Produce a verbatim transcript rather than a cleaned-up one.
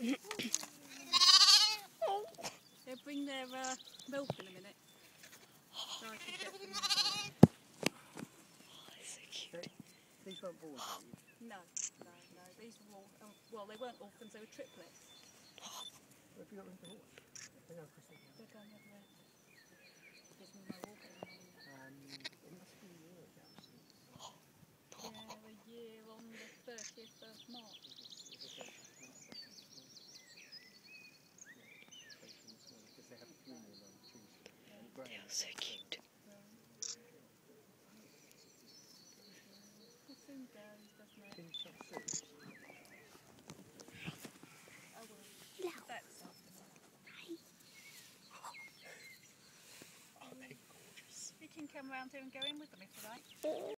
They'll bring their uh, milk in a minute. So I can get them. Oh, so cute. These weren't born, were you? No, no, no. These were all, um, well, they weren't orphans, they were triplets. Where have you got rid of the horse? They're going across the They're going the other way. Gives me my walking. Um, it must be a year ago since. Yeah, a year on the thirtieth of March. Because they have a funeral on Tuesday. And They are so cute. It soon goes, doesn't it? Can you tell Sue? I will. That's Oh, they're gorgeous. You can come round here and go in with them if you like.